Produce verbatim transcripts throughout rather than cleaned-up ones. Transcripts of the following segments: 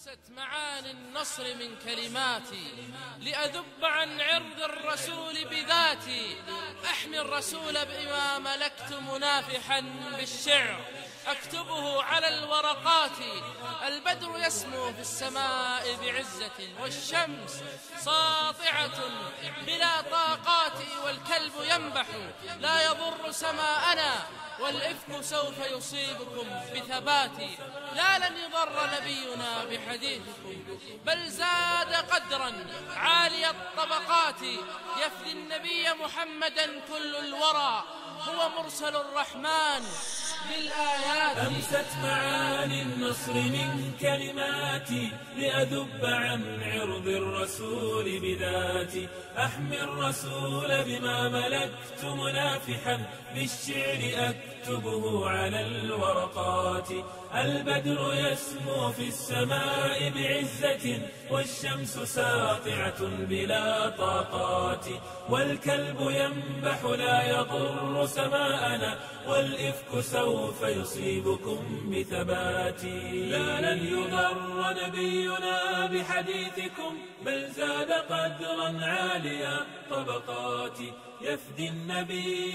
أمست معاني النصر من كلماتي لأذب عن عرض الرسول بذاتي، أحمي الرسول بما ملكت منافحا بالشعر أكتبه على الورقات. البدر يسمو في السماء بعزة والشمس ساطعة بلا طاقات، والكلب ينبح لا يضر سماءنا والإفك سوف يصيبكم بثباتي. لا لن يضر نبينا بحديثكم بل زاد قدرا عالي الطبقات. يفدي النبي محمدا كل الورى هو مرسل الرحمن بالآيات. أمست معاني النصر من كلماتي لأذب عن عرض الرسول بذاتي، أحمي الرسول بما ملكت منافحا بالشعر أكتبه على الورقات. البدر يسمو في السماء بعزة والشمس ساطعة بلا طاقات، والكلب ينبح لا يضر سماءنا والإفك سوف يصيبكم بثبات. لا لن يضر نبينا بحديثكم بل زاد قدرا عاليا الطبقات. يفدي النبي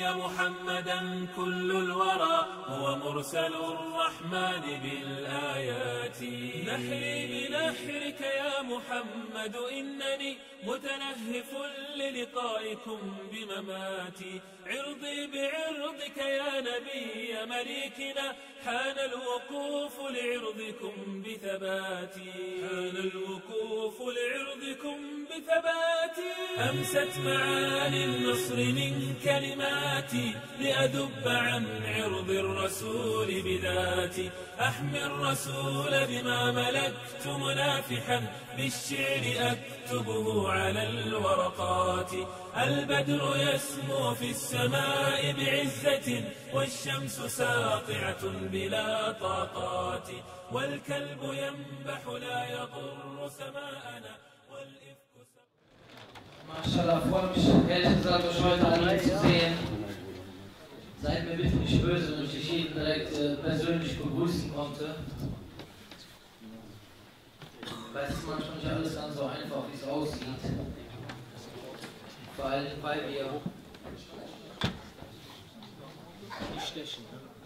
محمدا كل الورى هو مرسل الرحمن بالآيات. نحري بنحرك يا محمد إنني متلهف للقائكم بمماتي، عرضي بعرضك يا نبي مليكنا حان الوقوف لعرضكم بثباتي، حان الوقوف لعرضكم بثباتي. أمست معاني النصر من كلماتي لأذب عن عرض الرسول بذاتي، أحمي الرسول بما ملكت منافحا بالشعر أكتبه على الورقات. البدر يسمو في السماء بعزة والشمس ساطعة بلا طاقات، والكلب ينبح لا يضر سماءنا والإفك Maschallah, freue mich ehrlich gesagt, euch heute alle zu sehen. Seid mir bitte nicht böse, wenn ich dich jeden direkt äh, persönlich begrüßen konnte. Weil es ist manchmal nicht alles ganz so einfach, wie es aussieht. Vor allem, weil wir nicht stechen.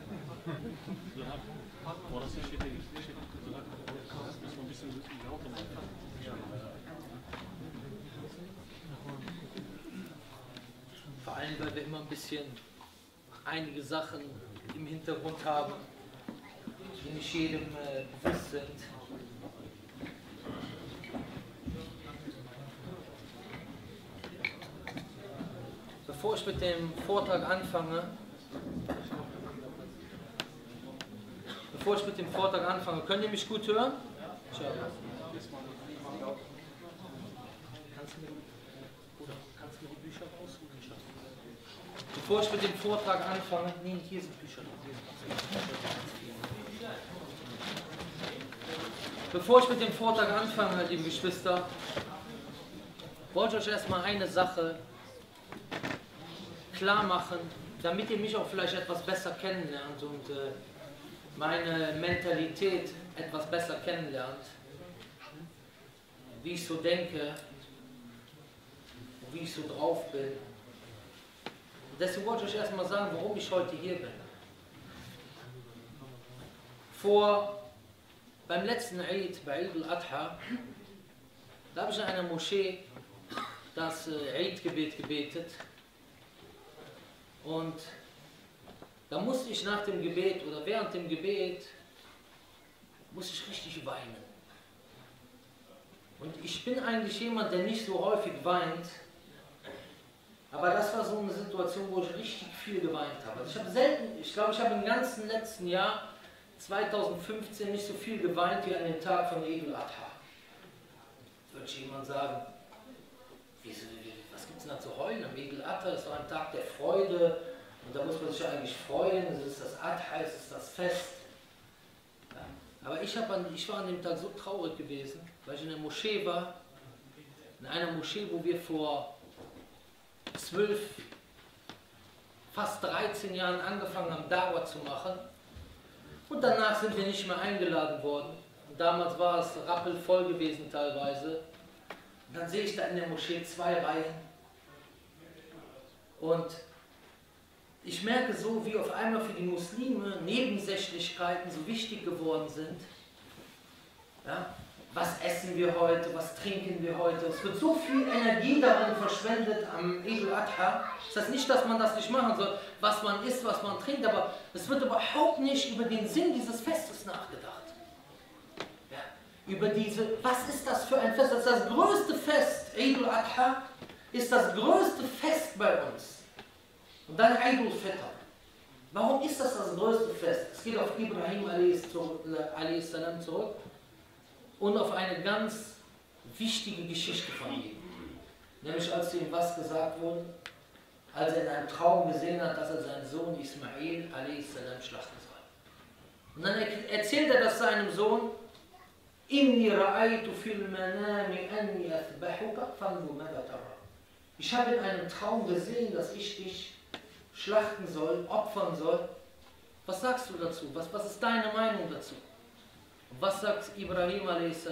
Vor allem, weil wir immer ein bisschen einige Sachen im Hintergrund haben, die nicht jedem äh, bewusst sind. Bevor ich mit dem Vortrag anfange, bevor ich mit dem Vortrag anfange, könnt ihr mich gut hören? Ciao. Kannst du mir, oder kannst du mir die Bücher raussuchen? Bevor ich mit dem Vortrag anfange, nee, hier sind Bücher. Bevor ich mit dem Vortrag anfange, liebe Geschwister, wollte ich euch erstmal eine Sache klar machen, damit ihr mich auch vielleicht etwas besser kennenlernt und äh, meine Mentalität etwas besser kennenlernt, wie ich so denke, wie ich so drauf bin. Deswegen wollte ich euch erstmal sagen, warum ich heute hier bin. Vor, beim letzten Eid, bei Eid al-Adha, da habe ich in einer Moschee das äh, Eid-Gebet gebetet. Und da musste ich nach dem Gebet oder während dem Gebet, musste ich richtig weinen. Und ich bin eigentlich jemand, der nicht so häufig weint. Aber das war so eine Situation, wo ich richtig viel geweint habe. Also ich habe selten, ich glaube, ich habe im ganzen letzten Jahr, zweitausendfünfzehn, nicht so viel geweint wie an dem Tag von Eid al-Adha. Würde jemand sagen, wieso, was gibt es denn da zu heulen? Am Eid al-Adha, das war ein Tag der Freude und da muss man sich ja eigentlich freuen. Es ist das Adha, es ist das Fest. Ja. Aber ich, an, ich war an dem Tag so traurig gewesen, weil ich in der Moschee war, in einer Moschee, wo wir vor zwölf, fast dreizehn Jahren angefangen haben, Dawah zu machen. Und danach sind wir nicht mehr eingeladen worden. damals war es rappelvoll gewesen teilweise. Und dann sehe ich da in der Moschee zwei Reihen. Und ich merke so, wie auf einmal für die Muslime Nebensächlichkeiten so wichtig geworden sind. Ja? Was essen wir heute, was trinken wir heute? Es wird so viel Energie darin verschwendet am Eid al-Adha. Das heißt nicht, dass man das nicht machen soll, was man isst, was man trinkt, aber es wird überhaupt nicht über den Sinn dieses Festes nachgedacht. Ja, über diese, was ist das für ein Fest? Das ist das größte Fest. Eid al-Adha ist das größte Fest bei uns. Und dann Eid al-Fitr. Warum ist das das größte Fest? Es geht auf Ibrahim a s zurück. Und auf eine ganz wichtige Geschichte von ihm. Nämlich als ihm was gesagt wurde, als er in einem Traum gesehen hat, dass er seinen Sohn Ismail a s schlachten soll. Und dann erzählt er das seinem Sohn, Inni ra'aytu fil manami anni athbahuka fanzur madha tara. Ich habe in einem Traum gesehen, dass ich dich schlachten soll, opfern soll. Was sagst du dazu? Was, was ist deine Meinung dazu? Was sagt Ibrahim a s?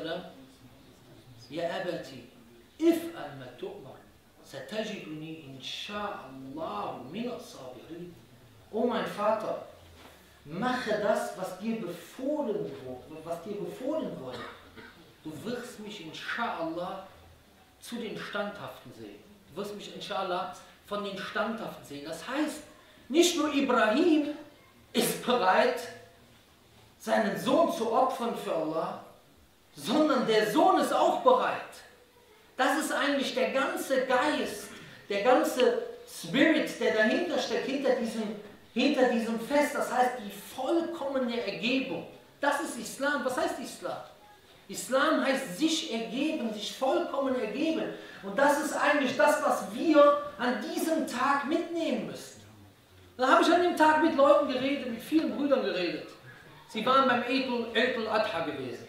Ja abati, if'al ma tu'mar, satajiduni insha'Allah min as-sabirin. Oh mein Vater, mache das, was dir befohlen wurde, was dir befohlen wurde. Du wirst mich insha'Allah zu den Standhaften sehen. Du wirst mich insha'Allah von den Standhaften sehen. Das heißt, nicht nur Ibrahim ist bereit, seinen Sohn zu opfern für Allah, sondern der Sohn ist auch bereit. Das ist eigentlich der ganze Geist, der ganze Spirit, der dahinter steckt, hinter diesem, hinter diesem Fest. Das heißt, die vollkommene Ergebung. Das ist Islam. Was heißt Islam? Islam heißt sich ergeben, sich vollkommen ergeben. Und das ist eigentlich das, was wir an diesem Tag mitnehmen müssen. Dann habe ich an dem Tag mit Leuten geredet, mit vielen Brüdern geredet. Sie waren beim Eid al-Adha gewesen.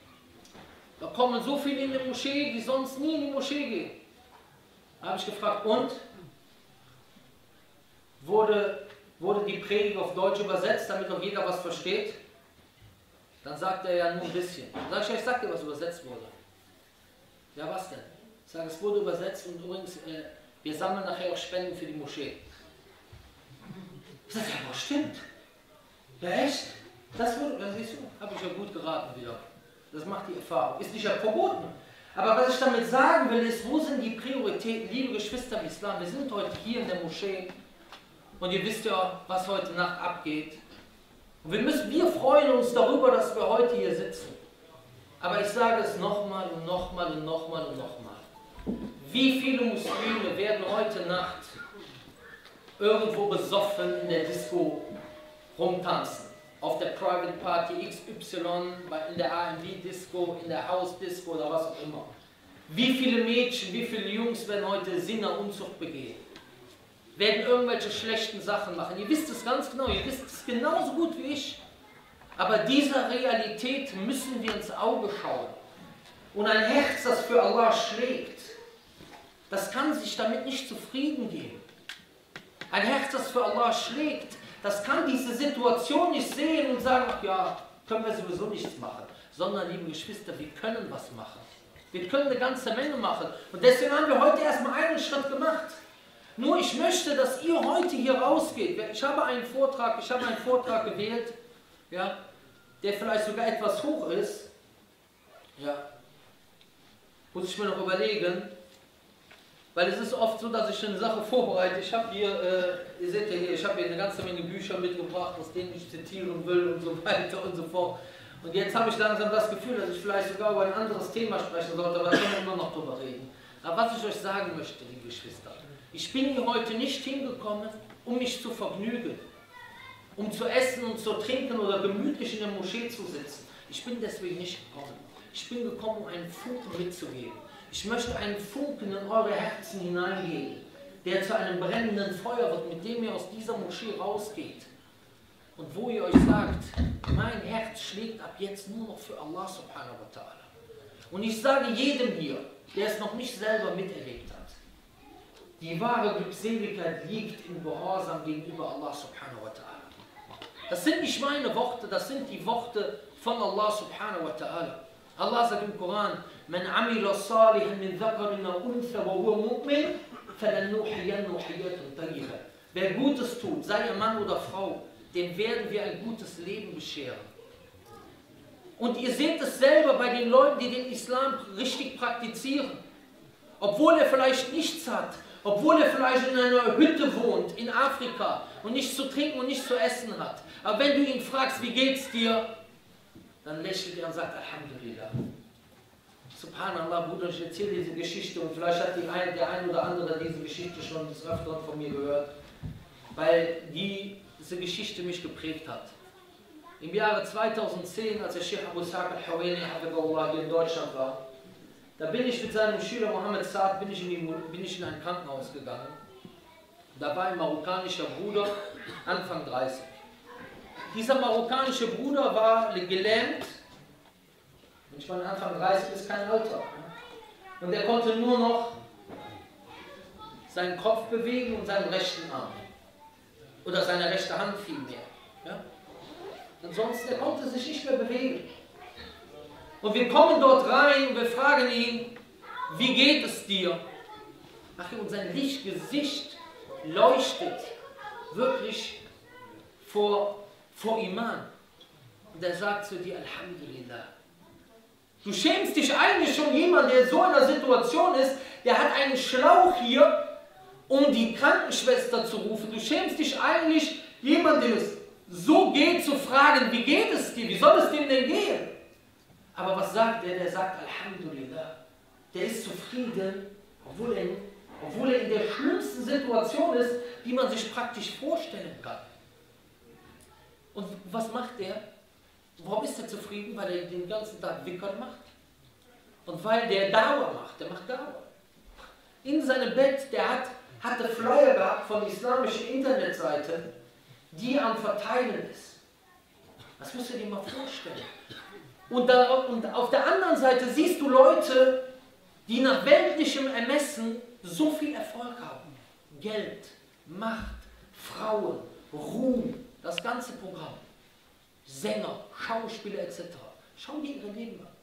Da kommen so viele in die Moschee, die sonst nie in die Moschee gehen. Da habe ich gefragt, und? Wurde, wurde die Predigt auf Deutsch übersetzt, damit auch jeder was versteht? Dann sagt er ja nur ein bisschen. Dann sage ich, ja, ich sag dir, was übersetzt wurde. Ja, was denn? Ich sage, es wurde übersetzt und übrigens, äh, wir sammeln nachher auch Spenden für die Moschee. Ich sage, ja, was stimmt? Ja, echt? Das wurde, das siehst du, habe ich ja gut geraten wieder. Das macht die Erfahrung. Ist nicht ja verboten. Aber was ich damit sagen will, ist, wo sind die Prioritäten? Liebe Geschwister im Islam, wir sind heute hier in der Moschee und ihr wisst ja, was heute Nacht abgeht. Und wir, müssen, wir freuen uns darüber, dass wir heute hier sitzen. Aber ich sage es nochmal und nochmal und nochmal und nochmal. Wie viele Muslime werden heute Nacht irgendwo besoffen in der Disco rumtanzen? Auf der Private Party X Y, in der R und B-Disco, in der House-Disco oder was auch immer. Wie viele Mädchen, wie viele Jungs werden heute Sinner Unzucht begehen? Werden irgendwelche schlechten Sachen machen. Ihr wisst es ganz genau, ihr wisst es genauso gut wie ich. Aber dieser Realität müssen wir ins Auge schauen. Und ein Herz, das für Allah schlägt, das kann sich damit nicht zufrieden geben. Ein Herz, das für Allah schlägt, das kann diese Situation nicht sehen und sagen, ach ja, können wir sowieso nichts machen. Sondern, liebe Geschwister, wir können was machen. Wir können eine ganze Menge machen. Und deswegen haben wir heute erstmal einen Schritt gemacht. Nur ich möchte, dass ihr heute hier rausgeht. Ich habe einen Vortrag, ich habe einen Vortrag gewählt, ja, der vielleicht sogar etwas hoch ist. Ja. Muss ich mir noch überlegen. Weil es ist oft so, dass ich eine Sache vorbereite. Ich habe hier, äh, ihr seht ja hier, ich habe hier eine ganze Menge Bücher mitgebracht, aus denen ich zitieren will und so weiter und so fort. Und jetzt habe ich langsam das Gefühl, dass ich vielleicht sogar über ein anderes Thema sprechen sollte, aber da können wir immer noch drüber reden. Aber was ich euch sagen möchte, liebe Geschwister, ich bin hier heute nicht hingekommen, um mich zu vergnügen, um zu essen und zu trinken oder gemütlich in der Moschee zu sitzen. Ich bin deswegen nicht gekommen. Ich bin gekommen, um einen Funken mitzugeben. Ich möchte einen Funken in eure Herzen hineingeben, der zu einem brennenden Feuer wird, mit dem ihr aus dieser Moschee rausgeht. Und wo ihr euch sagt, mein Herz schlägt ab jetzt nur noch für Allah subhanahu wa ta'ala. Und ich sage jedem hier, der es noch nicht selber miterlebt hat, die wahre Glückseligkeit liegt im Gehorsam gegenüber Allah subhanahu wa ta'ala. Das sind nicht meine Worte, das sind die Worte von Allah subhanahu wa ta'ala. Allah sagt im Koran, Man amila salihan min dhakarin aw untha wa huwa mu'min, falanuhyiyannahu hayatan tayyiba. Wer Gutes tut, sei er Mann oder Frau, dem werden wir ein gutes Leben bescheren. Und ihr seht es selber bei den Leuten, die den Islam richtig praktizieren. Obwohl er vielleicht nichts hat, obwohl er vielleicht in einer Hütte wohnt, in Afrika, und nichts zu trinken und nichts zu essen hat. Aber wenn du ihn fragst, wie geht's dir, dann lächelt er und sagt, Alhamdulillah. Subhanallah, Bruder, ich erzähle diese Geschichte und vielleicht hat die ein, der ein oder andere diese Geschichte schon des Öfteren von mir gehört, weil die, diese Geschichte mich geprägt hat. Im Jahre zweitausendzehn, als der Sheikh Abu Ishaq al-Huwaini hier in Deutschland war, da bin ich mit seinem Schüler Mohammed Saad bin ich, in die, bin ich in ein Krankenhaus gegangen. Da war ein marokkanischer Bruder, Anfang dreißig. Dieser marokkanische Bruder war gelähmt. Und ich meine, Anfang dreißig ist kein Alter. Und er konnte nur noch seinen Kopf bewegen und seinen rechten Arm. Oder seine rechte Hand vielmehr. Ja? Ansonsten, er konnte sich nicht mehr bewegen. Und wir kommen dort rein und wir fragen ihn, wie geht es dir? Ach, und sein Lichtgesicht leuchtet wirklich vor, vor Iman. Und er sagt zu dir, Alhamdulillah. Du schämst dich eigentlich schon, jemand, der so in einer Situation ist, der hat einen Schlauch hier, um die Krankenschwester zu rufen. Du schämst dich eigentlich, jemand, dem es so geht, zu fragen, wie geht es dir? Wie soll es dem denn gehen? Aber was sagt er? Der sagt, Alhamdulillah. Der ist zufrieden, obwohl er, obwohl er in der schlimmsten Situation ist, die man sich praktisch vorstellen kann. Und was macht er? Warum ist er zufrieden? Weil er den ganzen Tag Wickern macht. Und weil der Dauer macht. Der macht Dauer. In seinem Bett, der hat, hatte Flyer gehabt von islamischen Internetseiten, die am Verteilen ist. Das musst du dir mal vorstellen. Und, da, und auf der anderen Seite siehst du Leute, die nach weltlichem Ermessen so viel Erfolg haben. Geld, Macht, Frauen, Ruhm, das ganze Programm. Sänger, Schauspieler et cetera. Schau dir ihre Leben an.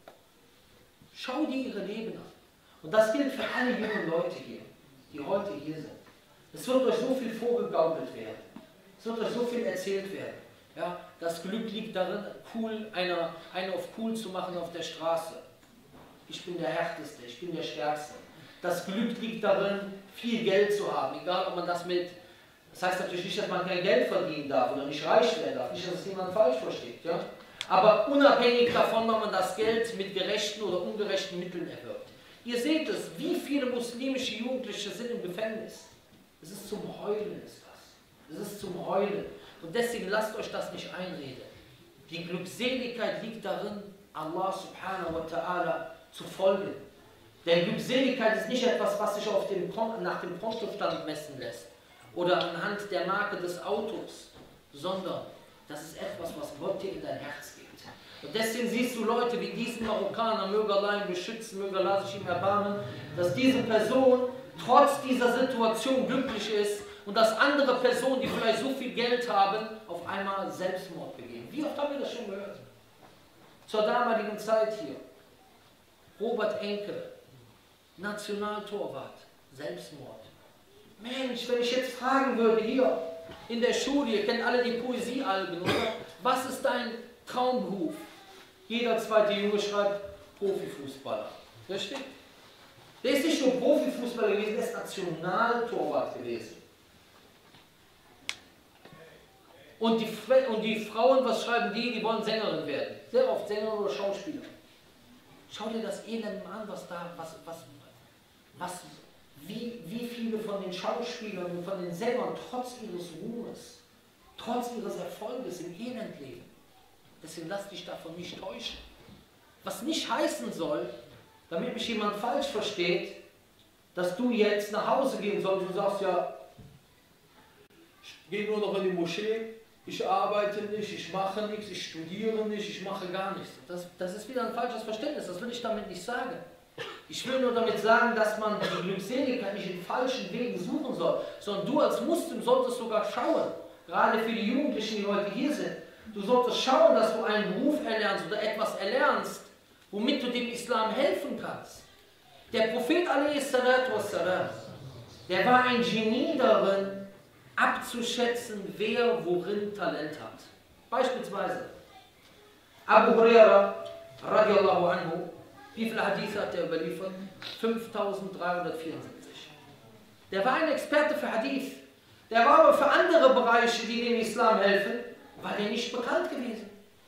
Schau dir ihre Leben an. Und das gilt für alle jungen Leute hier, die heute hier sind. Es wird euch so viel vorgegaukelt werden. Es wird euch so viel erzählt werden. Ja, das Glück liegt darin, cool, einer, einer auf cool zu machen auf der Straße. Ich bin der Härteste, ich bin der Stärkste. Das Glück liegt darin, viel Geld zu haben, egal ob man das mit... Das heißt natürlich nicht, dass man kein Geld verdienen darf oder nicht reich werden darf, nicht, dass es jemand falsch versteht. Ja? Aber unabhängig davon, ob man das Geld mit gerechten oder ungerechten Mitteln erwirbt. Ihr seht es, wie viele muslimische Jugendliche sind im Gefängnis. Es ist zum Heulen, ist das. Es ist zum Heulen. Und deswegen lasst euch das nicht einreden. Die Glückseligkeit liegt darin, Allah subhanahu wa ta'ala zu folgen. Denn Glückseligkeit ist nicht etwas, was sich auf dem, nach dem Kontostand messen lässt. Oder anhand der Marke des Autos, sondern das ist etwas, was Gott dir in dein Herz gibt. Und deswegen siehst du Leute wie diesen Marokkaner, möge Allah ihn beschützen, möge Allah sich ihm erbarmen, dass diese Person trotz dieser Situation glücklich ist und dass andere Personen, die vielleicht so viel Geld haben, auf einmal Selbstmord begehen. Wie oft haben wir das schon gehört? Zur damaligen Zeit hier. Robert Enke, Nationaltorwart, Selbstmord. Mensch, wenn ich jetzt fragen würde, hier in der Schule, ihr kennt alle die Poesiealben, oder? Was ist dein Traumberuf? Jeder zweite Junge schreibt Profifußballer. Richtig? Der ist nicht nur Profifußballer gewesen, der ist Nationaltorwart gewesen. Und die, und die Frauen, was schreiben die? Die wollen Sängerin werden. Sehr oft Sängerin oder Schauspieler. Schau dir das Elend an, was da, was, was, was, wie, wie viele von den Schauspielern und von den Sängern trotz ihres Ruhmes, trotz ihres Erfolges im Elend leben. Deswegen lass dich davon nicht täuschen. Was nicht heißen soll, damit mich jemand falsch versteht, dass du jetzt nach Hause gehen sollst und sagst, ja, ich gehe nur noch in die Moschee, ich arbeite nicht, ich mache nichts, ich studiere nicht, ich mache gar nichts. Das, das ist wieder ein falsches Verständnis, das will ich damit nicht sagen. Ich will nur damit sagen, dass man die Glückseligkeit nicht in falschen Wegen suchen soll, sondern du als Muslim solltest sogar schauen, gerade für die Jugendlichen, die heute hier sind, Du solltest schauen, dass du einen Beruf erlernst oder etwas erlernst, womit du dem Islam helfen kannst. Der Prophet a.s., der war ein Genie darin, abzuschätzen, wer worin Talent hat. Beispielsweise Abu Huraira radiallahu anhu, wie viele Hadithe hat er überliefert? fünftausenddreihundertvierundsiebzig. Der war ein Experte für Hadith. Der war aber für andere Bereiche, die dem Islam helfen, war der nicht bekannt gewesen.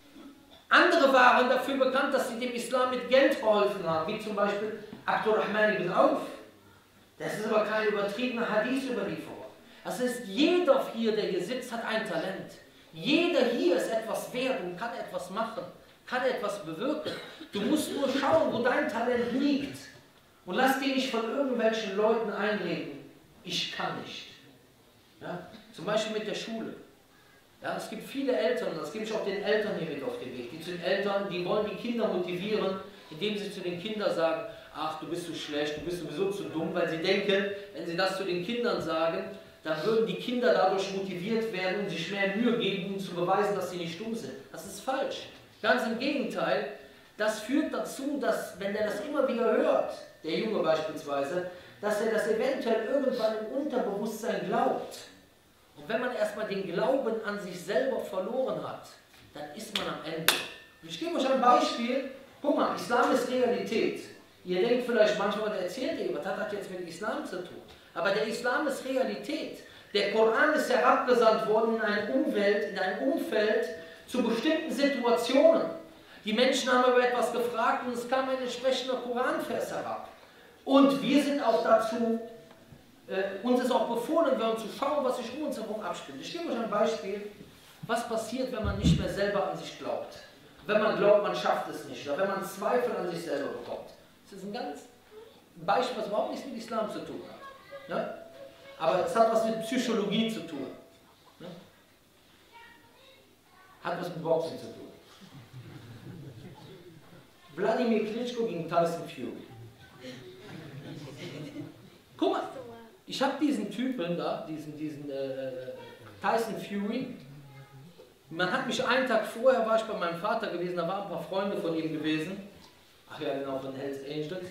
Andere waren dafür bekannt, dass sie dem Islam mit Geld geholfen haben, wie zum Beispiel Abdurrahman ibn Auf. Das ist aber keine übertriebene Hadith-Überlieferung. Das heißt, jeder hier, der hier sitzt, hat ein Talent. Jeder hier ist etwas wert und kann etwas machen, kann etwas bewirken. Du musst nur schauen, wo dein Talent liegt. Und lass dich nicht von irgendwelchen Leuten einreden. Ich kann nicht. Ja? Zum Beispiel mit der Schule. Ja, es gibt viele Eltern, das gebe ich auch den Eltern hier mit auf den Weg. Die zu den Eltern, die wollen die Kinder motivieren, indem sie zu den Kindern sagen, ach, du bist so schlecht, du bist sowieso zu dumm, weil sie denken, wenn sie das zu den Kindern sagen, dann würden die Kinder dadurch motiviert werden und sich mehr Mühe geben, um zu beweisen, dass sie nicht dumm sind. Das ist falsch. Ganz im Gegenteil, das führt dazu, dass, wenn er das immer wieder hört, der Junge beispielsweise, dass er das eventuell irgendwann im Unterbewusstsein glaubt. Und wenn man erstmal den Glauben an sich selber verloren hat, dann ist man am Ende. Und ich gebe euch ein Beispiel. Guck mal, Islam ist Realität. Ihr denkt vielleicht manchmal, der erzählt ihr, was hat das jetzt mit Islam zu tun? Aber der Islam ist Realität. Der Koran ist herabgesandt worden in eine Umwelt, in ein Umfeld zu bestimmten Situationen. Die Menschen haben über etwas gefragt und es kam ein entsprechender Koranvers herab. Und wir sind auch dazu, äh, uns ist auch befohlen worden zu schauen, was sich um uns herum abspielt. Ich gebe euch ein Beispiel, was passiert, wenn man nicht mehr selber an sich glaubt. Wenn man glaubt, man schafft es nicht, oder wenn man Zweifel an sich selber bekommt. Das ist ein ganz Beispiel, was überhaupt nichts mit Islam zu tun hat. Ja? Aber es hat was mit Psychologie zu tun. Ja? Hat was mit Boxen zu tun. Wladimir Klitschko gegen Tyson Fury. Guck mal, ich habe diesen Typen da, diesen, diesen äh, Tyson Fury. Man hat mich einen Tag vorher, war ich bei meinem Vater gewesen, da waren ein paar Freunde von ihm gewesen. Ach ja, genau, von Hells Angels.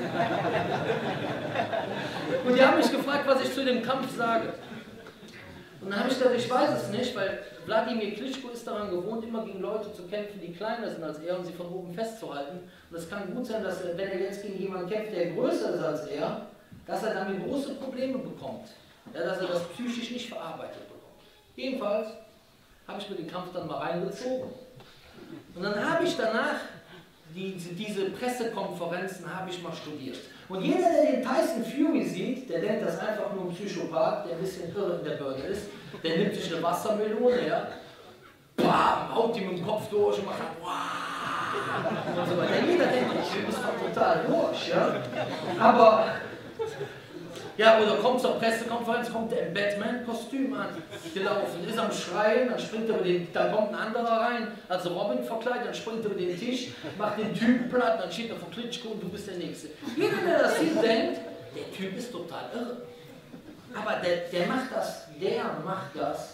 Und die haben mich gefragt, was ich zu dem Kampf sage. Und dann habe ich gesagt, ich weiß es nicht, weil Wladimir Klitschko ist daran gewohnt, immer gegen Leute zu kämpfen, die kleiner sind als er und sie von oben festzuhalten. Und es kann gut sein, dass er, wenn er jetzt gegen jemanden kämpft, der größer ist als er, dass er damit große Probleme bekommt. Ja, dass er das psychisch nicht verarbeitet bekommt. Jedenfalls habe ich mir den Kampf dann mal reingezogen. Und dann habe ich danach die, diese Pressekonferenzen habe ich mal studiert. Und jeder, der den Tyson Fury sieht, der denkt, das ist einfach nur ein Psychopath, der ein bisschen irre in der Birne ist, der nimmt sich eine Wassermelone, ja, bam, haut ihm den Kopf durch und macht dann, wow, und so weiter. Jeder denkt, du bist total durch, ja. Aber, ja, oder kommt zur Pressekonferenz, kommt der im Batman-Kostüm an, gelaufen, ist am Schreien, dann springt er über den, dann kommt ein anderer rein, also Robin verkleidet, dann springt er über den Tisch, macht den Typen platt, dann steht er vor Klitschko und du bist der Nächste. Jeder, der das sieht, denkt, der Typ ist total irre. Aber der, der macht das, der macht das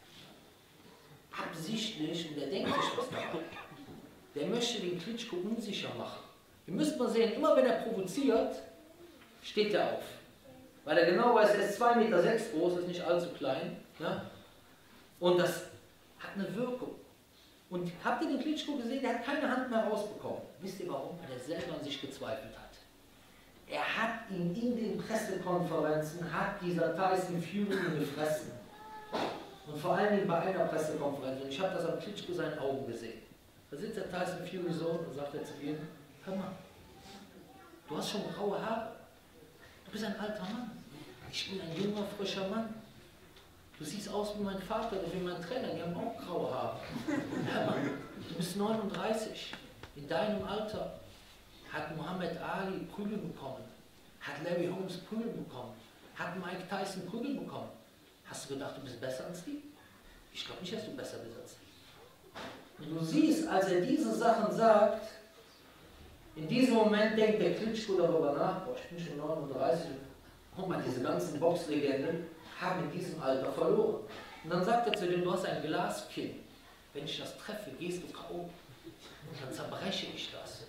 absichtlich und der denkt sich was dabei. Der möchte den Klitschko unsicher machen. Ihr müsst mal sehen, immer wenn er provoziert, steht er auf. Weil er genau weiß, er ist zwei Meter sechs groß, ist nicht allzu klein. Ja? Und das hat eine Wirkung. Und habt ihr den Klitschko gesehen? Der hat keine Hand mehr rausbekommen. Wisst ihr warum? Weil er selber an sich gezweifelt hat. Er hat ihn in den Pressekonferenzen, hat dieser Tyson Fury gefressen. Und vor allen Dingen bei einer Pressekonferenz. Und ich habe das am Klitschko seinen Augen gesehen. Da sitzt der Tyson Fury so und sagt er zu ihm, hör mal, du hast schon graue Haare. Du bist ein alter Mann. Ich bin ein junger, frischer Mann. Du siehst aus wie mein Vater oder wie mein Trainer, die haben auch graue Haare. Hör mal, du bist neununddreißig. In deinem Alter hat Muhammad Ali Prügel bekommen, hat Larry Holmes Prügel bekommen, hat Mike Tyson Prügel bekommen. Hast du gedacht, du bist besser als die? Ich glaube nicht, dass du besser bist als die. Und du siehst, als er diese Sachen sagt, in diesem Moment denkt der Klitschko darüber nach, boah, ich bin schon neununddreißig, guck mal, diese ganzen Boxlegenden haben in diesem Alter verloren. Und dann sagt er zu dem, du hast ein Glaskinn. wenn ich das treffe, gehst du K O. Dann zerbreche ich das.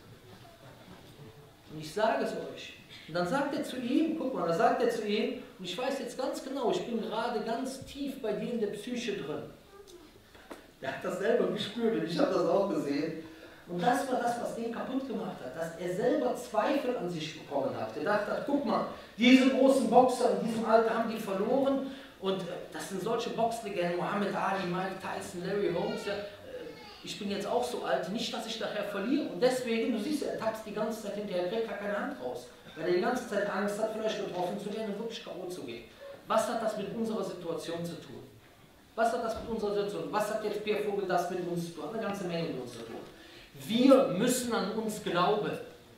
Und ich sage es euch. Und dann sagt er zu ihm, guck mal, dann sagt er zu ihm, und ich weiß jetzt ganz genau, ich bin gerade ganz tief bei dir in der Psyche drin. Der hat das selber gespürt und ich habe das auch gesehen. Und das war das, was den kaputt gemacht hat, dass er selber Zweifel an sich bekommen hat. Er dachte, guck mal, diese großen Boxer in diesem Alter haben die verloren und das sind solche Boxlegenden, Muhammad Ali, Mike Tyson, Larry Holmes, ja, ich bin jetzt auch so alt, nicht, dass ich nachher verliere. Und deswegen, du siehst, er tapst die ganze Zeit hinterher, er kriegt gar keine Hand raus. Weil er die ganze Zeit Angst hat, vielleicht getroffen zu werden und wirklich K O zu gehen. Was hat das mit unserer Situation zu tun? Was hat das mit unserer Situation? Was hat jetzt Pierre Vogel das mit uns zu tun? Eine ganze Menge mit uns zu tun. Wir müssen an uns glauben.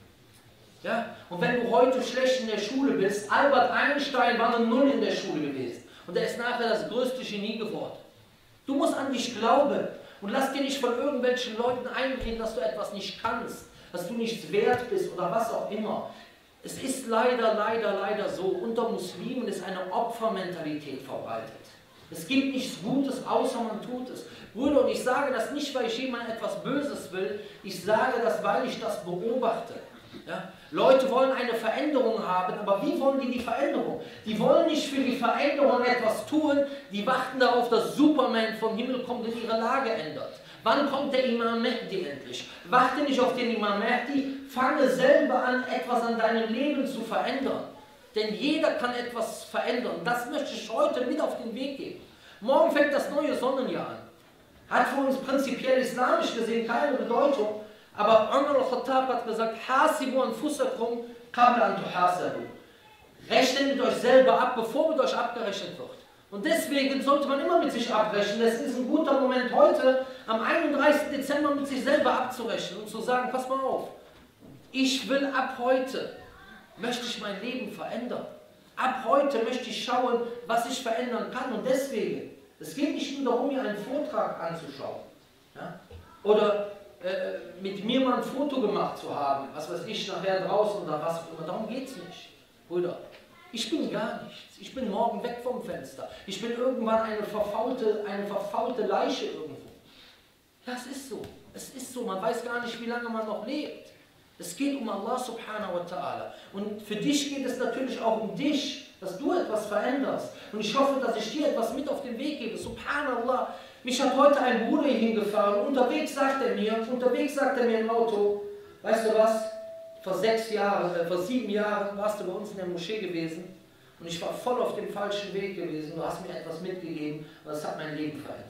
Ja? Und wenn du heute schlecht in der Schule bist, Albert Einstein war eine Null in der Schule gewesen. Und er ist nachher das größte Genie geworden. Du musst an dich glauben. Und lass dir nicht von irgendwelchen Leuten einreden, dass du etwas nicht kannst, dass du nichts wert bist oder was auch immer. Es ist leider, leider, leider so, unter Muslimen ist eine Opfermentalität verbreitet. Es gibt nichts Gutes, außer man tut es. Brüder, und ich sage das nicht, weil ich jemand etwas Böses will, ich sage das, weil ich das beobachte. Ja? Leute wollen eine Veränderung haben, aber wie wollen die die Veränderung? Die wollen nicht für die Veränderung etwas tun, die warten darauf, dass Superman vom Himmel kommt und ihre Lage ändert. Wann kommt der Imam Mehdi endlich? Warte nicht auf den Imam Mehdi, fange selber an, etwas an deinem Leben zu verändern. Denn jeder kann etwas verändern. Das möchte ich heute mit auf den Weg geben. Morgen fängt das neue Sonnenjahr an. Hat für uns prinzipiell islamisch gesehen keine Bedeutung. Aber Umar al-Khattab hat gesagt, Hasibu anfusakum qabla an tuhasabu. Rechnet mit euch selber ab, bevor mit euch abgerechnet wird. Und deswegen sollte man immer mit sich abrechnen. Es ist ein guter Moment heute, am einunddreißigsten Dezember mit sich selber abzurechnen und zu sagen, pass mal auf, ich will ab heute, möchte ich mein Leben verändern. Ab heute möchte ich schauen, was ich verändern kann. Und deswegen, es geht nicht nur darum, mir einen Vortrag anzuschauen. Ja? Oder äh, mit mir mal ein Foto gemacht zu haben, was weiß ich, nachher draußen oder was auch immer. Darum geht es nicht, Brüder. Ich bin gar nichts. Ich bin morgen weg vom Fenster. Ich bin irgendwann eine verfaulte, eine verfaulte Leiche irgendwo. Ja, es ist so. Es ist so. Man weiß gar nicht, wie lange man noch lebt. Es geht um Allah subhanahu wa ta'ala. Und für dich geht es natürlich auch um dich, dass du etwas veränderst. Und ich hoffe, dass ich dir etwas mit auf den Weg gebe. Subhanallah. Mich hat heute ein Bruder hier hingefahren. Unterwegs sagt er mir, unterwegs sagt er mir im Auto, weißt du was? Vor sechs Jahren, äh, vor sieben Jahren warst du bei uns in der Moschee gewesen und ich war voll auf dem falschen Weg gewesen. Du hast mir etwas mitgegeben und das hat mein Leben verändert.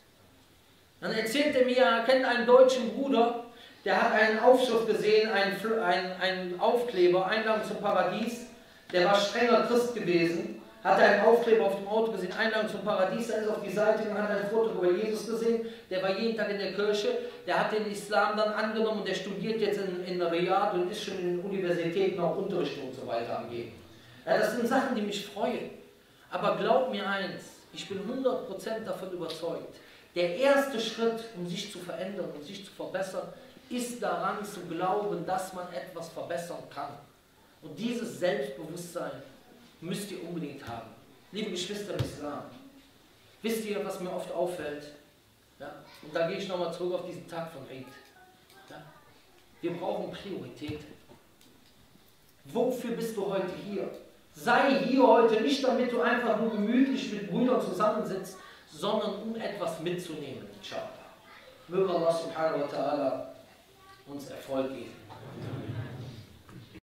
Dann erzählt er mir, er kennt einen deutschen Bruder, der hat einen Aufschrift gesehen, einen, einen, einen Aufkleber, Einladung zum Paradies. Der war strenger Christ gewesen, hat einen Aufkleber auf dem Auto gesehen, Einladung zum Paradies, er ist auf die Seite und hat ein Foto über Jesus gesehen. Der war jeden Tag in der Kirche, der hat den Islam dann angenommen und der studiert jetzt in, in Riyadh und ist schon in den Universitäten auch Unterricht und so weiter am Geben. Ja, das sind Sachen, die mich freuen. Aber glaub mir eins, ich bin hundert Prozent davon überzeugt, der erste Schritt, um sich zu verändern und sich zu verbessern, ist daran zu glauben, dass man etwas verbessern kann. Und dieses Selbstbewusstsein müsst ihr unbedingt haben. Liebe Geschwister im Islam, wisst ihr, was mir oft auffällt? Ja? Und da gehe ich nochmal zurück auf diesen Tag von Eid. Ja? Wir brauchen Priorität. Wofür bist du heute hier? Sei hier heute nicht, damit du einfach nur gemütlich mit Brüdern zusammensitzt, sondern um etwas mitzunehmen. Inshallah. Möge Allah subhanahu wa ta'ala uns Erfolg geben.